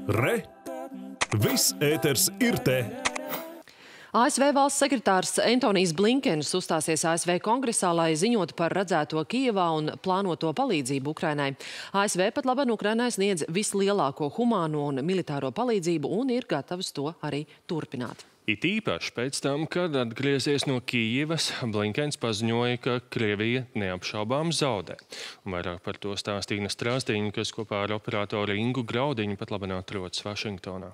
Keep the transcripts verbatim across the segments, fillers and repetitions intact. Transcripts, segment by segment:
Re! Viss ēters ir te! A S V valsts sekretārs Antonijs Blinkens uzstāsies A S V kongresā, lai ziņotu par redzēto Kijevā un plānoto palīdzību Ukrainai. A S V pat labāk Ukrainai sniedz vislielāko humāno un militāro palīdzību un ir gatavs to arī turpināt. It īpaši pēc tam, kad atgriezies no Kijevas, Blinkens paziņoja, ka Krievija neapšaubām zaudē. Un vairāk par to stāstīja Ina Strāzdiņa, kas kopā ar operatoru Ingu Graudiņu pat labāk atrodas Vašingtonā.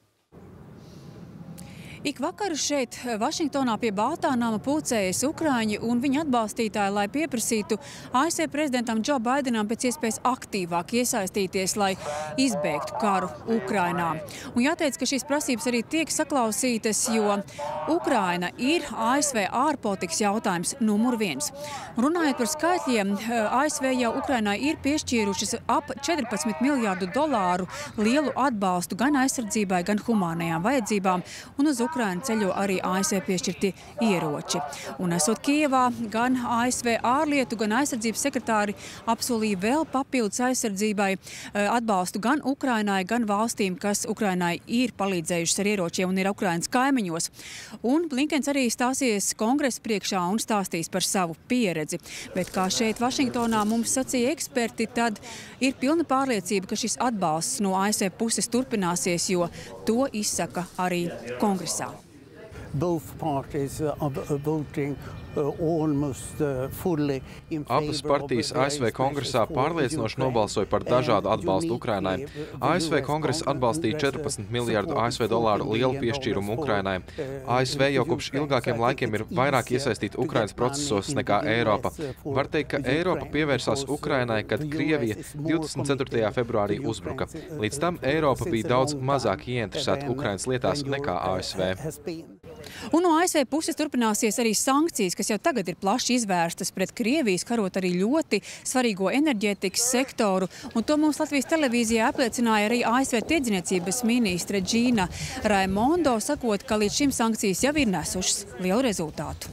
Ik vakaru šeit, Vašingtonā pie Baltā nama pulcējas Ukraiņi un viņa atbalstītāji, lai pieprasītu A S V prezidentam Džo Baidenam pēc iespējas aktīvāk iesaistīties, lai izbeigtu karu Ukrainā. Un jāteic, ka šīs prasības arī tiek saklausītas, jo Ukraina ir A S V ārpolitikas jautājums numur viens. Runājot par skaitļiem, A S V jau Ukrainai ir piešķīrušas ap četrpadsmit miljārdu dolāru lielu atbalstu gan aizsardzībai, gan humānajām vajadzībām, un uz Ukraina ceļo arī A S V piešķirti ieroči. Un esot Kijevā, gan A S V ārlietu, gan aizsardzības sekretāri apsolīja vēl papildus aizsardzībai atbalstu gan Ukrainai, gan valstīm, kas Ukrainai ir palīdzējušas ar ieročiem un ir Ukrainas kaimiņos. Un Blinkens arī stāsies kongresa priekšā un stāstīs par savu pieredzi. Bet kā šeit Vašingtonā mums sacīja eksperti, tad ir pilna pārliecība, ka šis atbalsts no A S V puses turpināsies, jo to izsaka arī kongresā. Both parties are voting almost fully in favor. Abas partijas A S V kongresā pārliecinoši nobalsoja par dažādu atbalstu Ukrainai. A S V kongress atbalstīja četrpadsmit miljārdu A S V dolāru lielu piešķīrumu Ukrainai. A S V jau kopš ilgākiem laikiem ir vairāk iesaistīta Ukrainas procesos nekā Eiropa. Var teikt, ka Eiropa pievērsās Ukrainai, kad Krievija divdesmit ceturtajā februārī uzbruka. Līdz tam Eiropa bija daudz mazāk ieinteresēta Ukrainas lietās nekā A S V. Un no A S V puses turpināsies arī sankcijas, kas jau tagad ir plaši izvērstas pret Krievijas, karot arī ļoti svarīgo enerģētikas sektoru. Un to mums Latvijas televīzijā apliecināja arī A S V tirdzniecības ministre Džīna Raimondo, sakot, ka līdz šim sankcijas jau ir nesušas lielu rezultātu.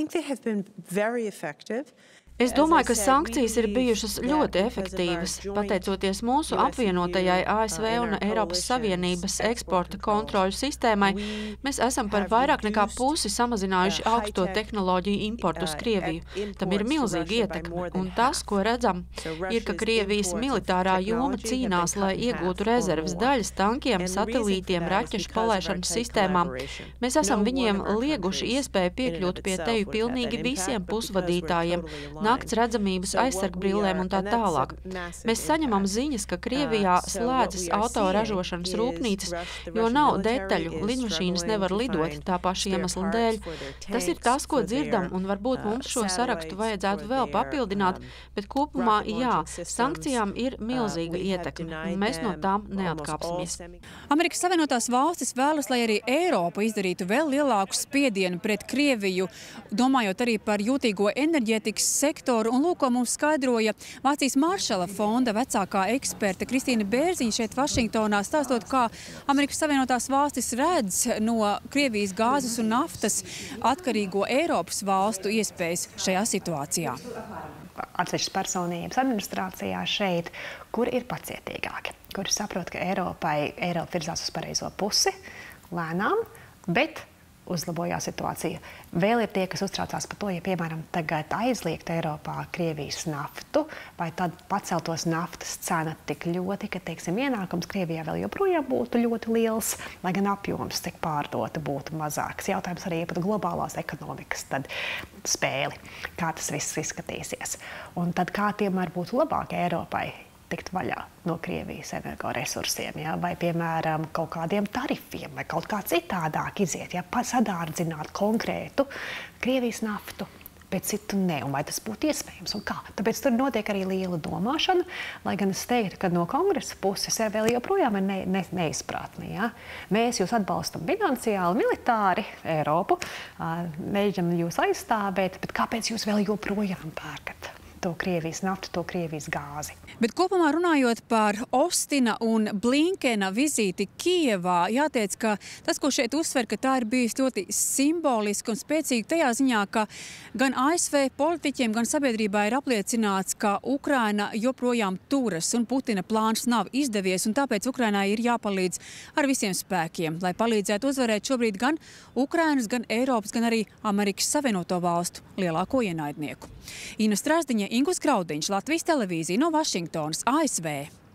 Es domāju, ka sankcijas ir bijušas ļoti efektīvas. Pateicoties mūsu apvienotajai A S V un Eiropas Savienības eksporta kontroļu sistēmai, mēs esam par vairāk nekā pusi samazinājuši augsto tehnoloģiju importu uz Krieviju. Tam ir milzīga ietekme. Un tas, ko redzam, ir, ka Krievijas militārā joma cīnās, lai iegūtu rezerves daļas tankiem, satelītiem, raķešu palaišanas sistēmām. Mēs esam viņiem lieguši iespēju piekļūt pie teju pilnīgi visiem pusvadītājiem, nakts redzamības aizsargbrillēm un tā tālāk. Mēs saņemam ziņas, ka Krievijā slēdzas autoražošanas rūpnīcas, jo nav detaļu, lidmašīnas nevar lidot tā paša iemesla dēļ. Tas ir tas, ko dzirdam, un varbūt mums šo sarakstu vajadzētu vēl papildināt, bet kopumā, jā, sankcijām ir milzīga ietekme, un mēs no tām neatkāpsimies. Amerikas Savienotās valstis vēlas, lai arī Eiropa izdarītu vēl lielāku spiedienu pret Krieviju, domājot arī par jūtīgo enerģētikas sektoru. Un lūk, ko mums skaidroja Vācijas Maršala fonda vecākā eksperte Kristīna Bērziņa šeit Vašingtonā, stāstot, kā Amerikas Savienotās valstis redz no Krievijas gāzes un naftas atkarīgo Eiropas valstu iespējas šajā situācijā. Atsevišķas personības administrācijā šeit, kur ir pacietīgāki, kuri saprot, ka Eiropai, Eiropa virzās uz pareizo pusi, lēnām, bet uzlabojās situācija. Vēl ir tie, kas uztraucās par to, ja, piemēram, tagad aizliegt Eiropā Krievijas naftu, vai tad paceltos naftas cena tik ļoti, ka, teiksim, ienākums Krievijā vēl joprojām būtu ļoti liels, lai gan apjoms tik pārdota būtu mazāks. Jautājums arī par globālās ekonomikas tad spēli, kā tas viss izskatīsies. Un tad kā tomēr būtu labāk Eiropai tikt vaļā no Krievijas energoresursiem, ja? Vai, piemēram, kaut kādiem tarifiem, vai kaut kā citādāk iziet, ja? Sadārdzināt konkrētu Krievijas naftu, bet citu ne, un vai tas būtu iespējams, un kā. Tāpēc tur notiek arī liela domāšana, lai gan es teiktu, ka no kongresa puses ja, vēl joprojām ir ne, ne, neizpratni. Ja? Mēs jūs atbalstam finansiāli, militāri, Eiropu, mēģinam jūs aizstāvēt, bet kāpēc jūs vēl joprojām pērkat to Krievijas naftu, to Krievijas gāzi. Bet kopumā runājot par Ostina un Blinkena vizīti Kijevā, jāteic, ka tas, ko šeit uzsver, ka tā ir bijusi ļoti simboliski un spēcīgi tajā ziņā, ka gan A S V politiķiem, gan sabiedrībā ir apliecināts, ka Ukraina joprojām turas un Putina plāns nav izdevies, un tāpēc Ukrainai ir jāpalīdz ar visiem spēkiem, lai palīdzētu uzvarēt šobrīd gan Ukrainas, gan Eiropas, gan arī Amerikas Savienoto valstu lielāko ienaidnieku. Ina Strasdiņa, Ingus Graudiņš, Latvijas televīzija no Vašingtonas, A S V.